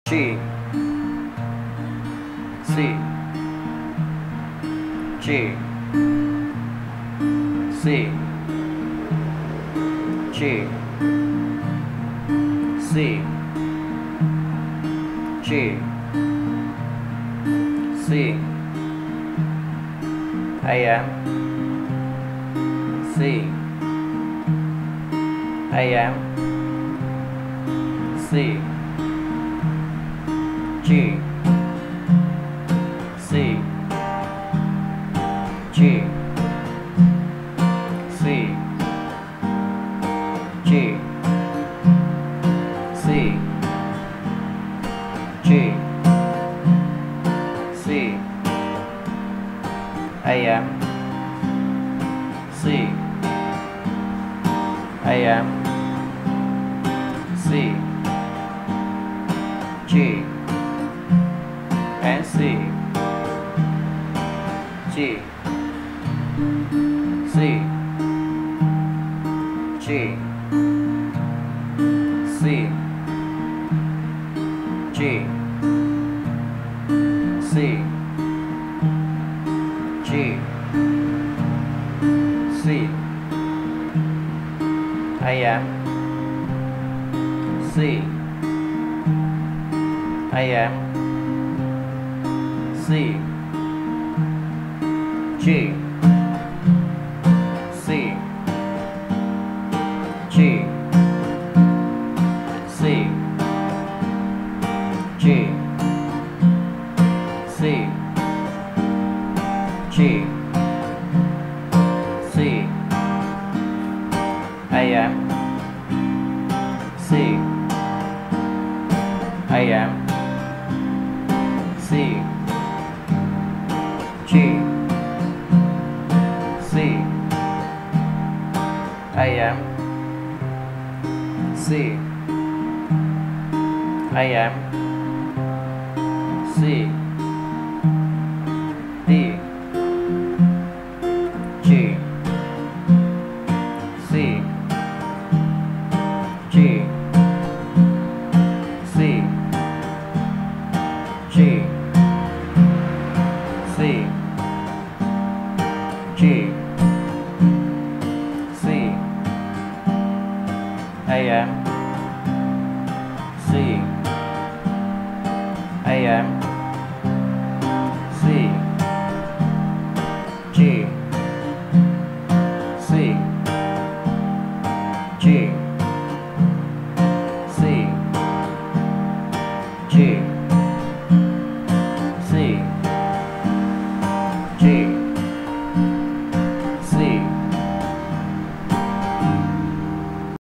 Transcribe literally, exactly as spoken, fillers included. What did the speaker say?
G, C, G, C, G, C, G, C, A M, C, A M, C, G, C, G, C, G, C, G, C, A M, C, A M, C, G, and C, G, C, G, C, G, C, G, C, A M, C, A M, C, G, C, G, C, G, C, G, C, A M, C, A M, C, G, C, A M, C, A M, C, D, G, C, G, C, G, C, G, C, A M, C, A M, C, G, C, G, C, G, C, G,